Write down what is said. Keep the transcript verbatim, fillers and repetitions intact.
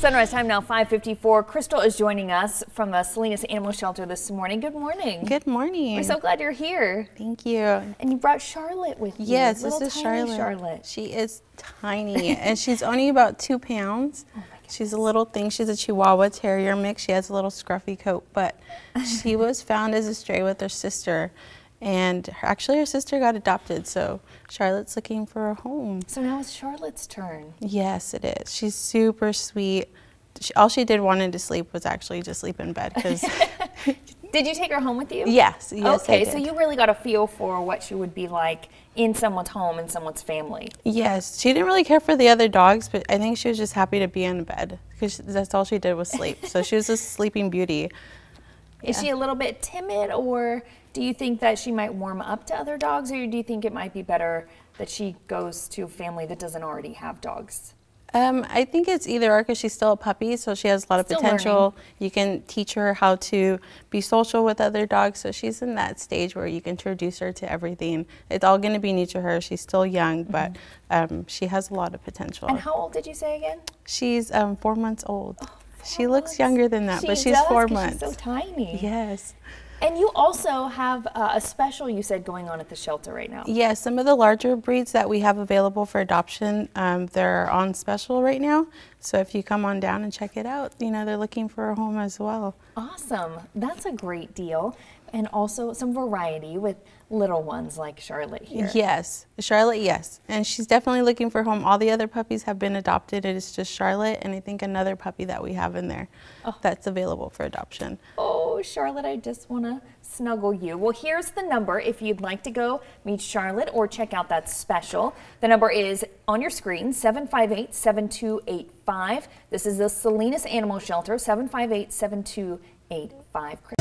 Sunrise time now, five fifty-four. Crystal is joining us from the Salinas Animal Shelter this morning. Good morning. Good morning. We're so glad you're here. Thank you. And you brought Charlotte with you. Yes, Little this is tiny Charlotte. Charlotte. She is tiny, and she's only about two pounds. Oh my goodness. She's a little thing. She's a Chihuahua Terrier mix. She has a little scruffy coat, but she was found as a stray with her sister. And her, actually her sister got adopted, so Charlotte's looking for a home. So now it's Charlotte's turn. Yes, it is. She's super sweet. She, all she did wanted to sleep was actually just sleep in bed. Cause Did you take her home with you? Yes, yes Okay, I did. so you really got a feel for what she would be like in someone's home, in someone's family. Yes, she didn't really care for the other dogs, but I think she was just happy to be in bed because that's all she did was sleep. So she was a sleeping beauty. Is Yeah. she a little bit timid, or do you think that she might warm up to other dogs, or do you think it might be better that she goes to a family that doesn't already have dogs? Um, I think it's either or because she's still a puppy, so she has a lot of Still potential. learning. You can teach her how to be social with other dogs, so she's in that stage where you can introduce her to everything. It's all going to be new to her. She's still young, mm-hmm. but um, she has a lot of potential. And how old did you say again? She's um, four months old. Oh, she months. looks younger than that, she but she's does, four 'cause months. She's so tiny. Yes. And you also have uh, a special, you said, going on at the shelter right now. Yes, yeah, some of the larger breeds that we have available for adoption, um, they're on special right now. So if you come on down and check it out, you know, they're looking for a home as well. Awesome. That's a great deal. And also some variety with little ones like Charlotte here. Yes, Charlotte, yes. And she's definitely looking for a home. All the other puppies have been adopted. It is just Charlotte and I think another puppy that we have in there oh. that's available for adoption. Oh, Charlotte, I just want to snuggle you. Well, here's the number if you'd like to go meet Charlotte or check out that special. The number is on your screen, seven five eight, seven two eight five. This is the Salinas Animal Shelter, seven five eight, seven two eight five.